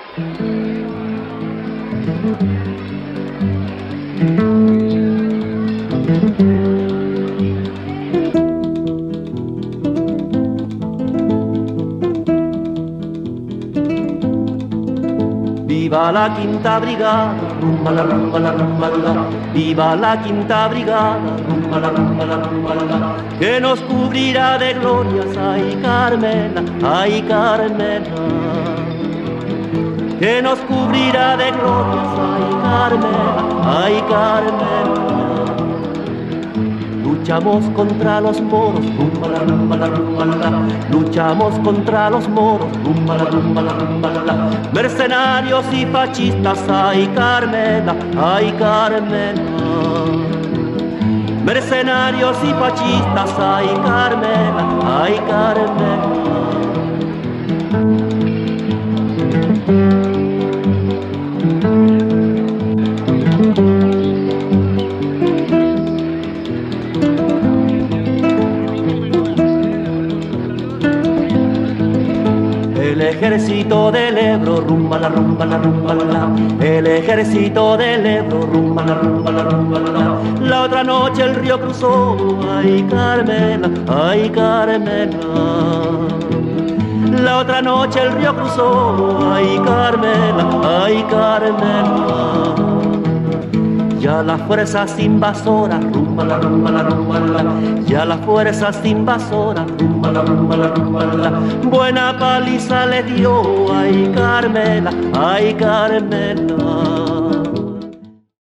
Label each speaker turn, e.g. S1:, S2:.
S1: Viva la quinta brigada, rumba la rumba la rumba la. Viva la quinta brigada, rumba la rumba la rumba la. Que nos cubrirá de glorias, ay Carmela, ay Carmela. Que nos cubrirá de glorias, ay Carmela, ay Carmela. Luchamos contra los moros, rumba la rumba la rumba la. Luchamos contra los moros, rumba la rumba la rumba la. Mercenarios y fascistas, ay Carmela, ay Carmela. Mercenarios y fascistas, ay Carmela, ay Carmela. El ejército del Ebro, rumba la rumba la rumba la. El ejército del Ebro, rumba la rumba la rumba la. La otra noche el río cruzó, ay Carmela, ay Carmela. La otra noche el río cruzó, ay Carmela, ay Carmela. Ya las fuerzas invasoras, rumba la rumba la rumba la. Ya las fuerzas invasoras, rumba la rumba la rumba la. Buena paliza le dio, ay Carmela, ay Carmela.